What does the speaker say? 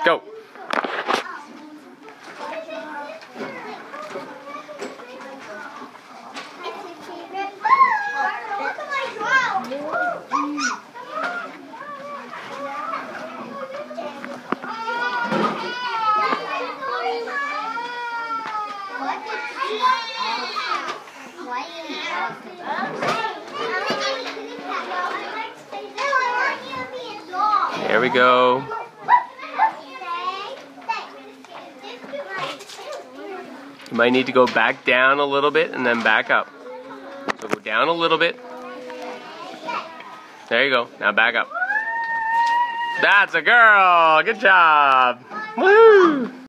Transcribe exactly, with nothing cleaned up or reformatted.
Go. Here we go. You might need to go back down a little bit and then back up. So go down a little bit. There you go. Now back up. That's a girl. Good job. Woo!